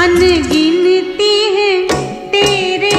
अनगिनती है तेरे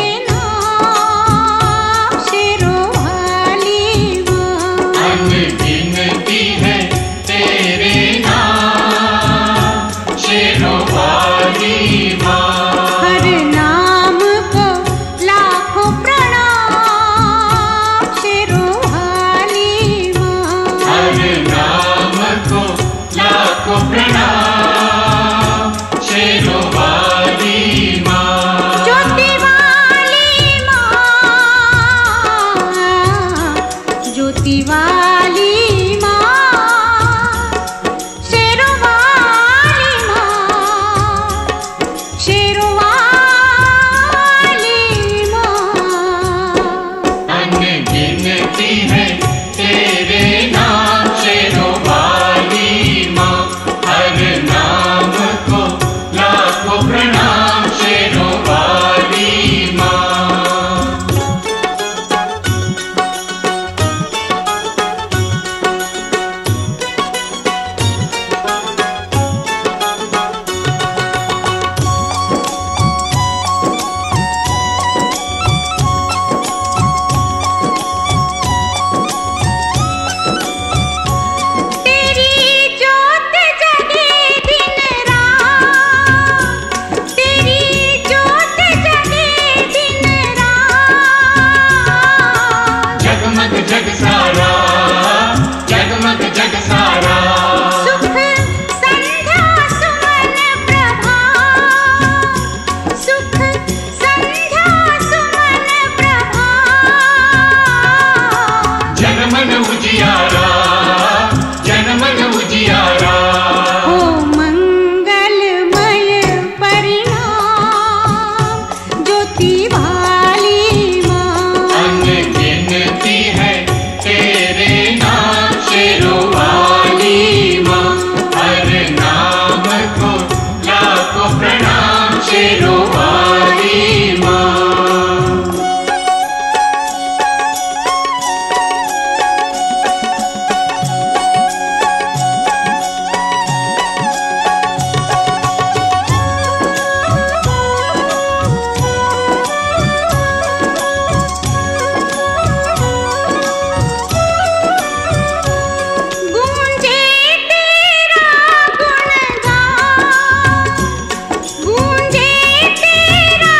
नाम शेरों वाली माँ। अनगिनती है तेरे नाम शेरों वाली माँ। हर नाम को लाखों प्रणाम शेरों वाली माँ। हर नाम को लाखों प्रणाम शेरों वाली माँ। ज्योति वाली माँ, ज्योति वाली माँ, शेरों वाली माँ, शेरों वाली माँ। अनगिनती है तेरे नाम शेरों वाली माँ। हर नाम को लाखों प्रणाम शेरों वाली माँ। तेरी ज्योत जगे दिन रात, तेरी ज्योत जगे दिन रात। जगमग जग सारा, जगमग जग सारा। सुख संध्या सुमन प्रभात, सुख संध्या सुमन प्रभात। जनमन उजियारा, जनमन उजियारा। हो मंगलमय परिणाम ज्योति वाली माँ। अनगिनती है तेरे नाम शेरों वाली माँ। हर नाम को लाखों प्रणाम शेरों वाली माँ। गूंजे तेरा गुणगान, गूंजे तेरा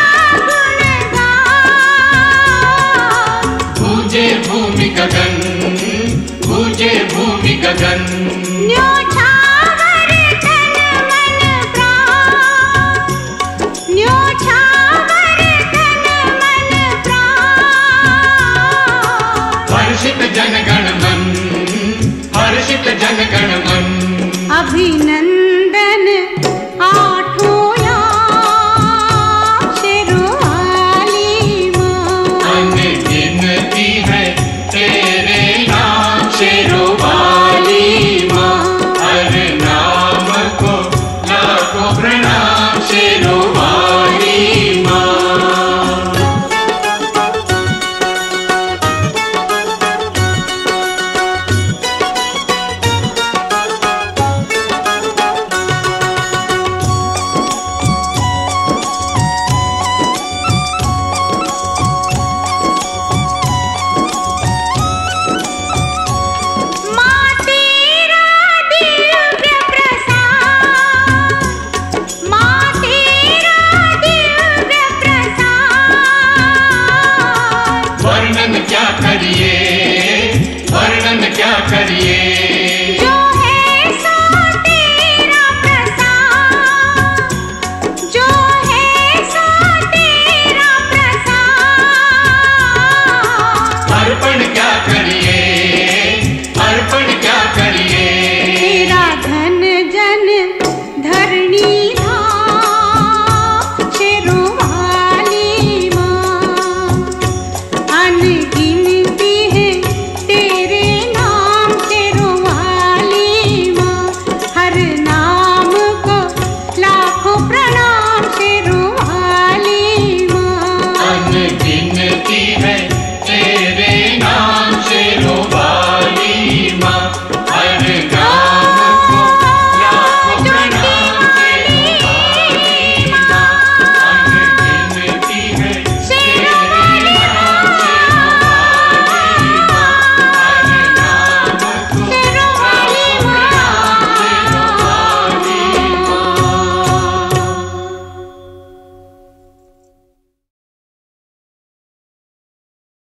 गुणगान। गूंजे भूमि गगन, गूंजे भूमि गगन। न्योछावर तन मन प्राण, न्योछावर तन मन प्राण। हर्षित जनगण मन, हर्षित जनगण मन। अभिनंदन आठों याम शेरों वाली माँ। अनगिनती है तेरे नाम शेरों वाली माँ। हर नाम को लाखों प्रणाम शेरों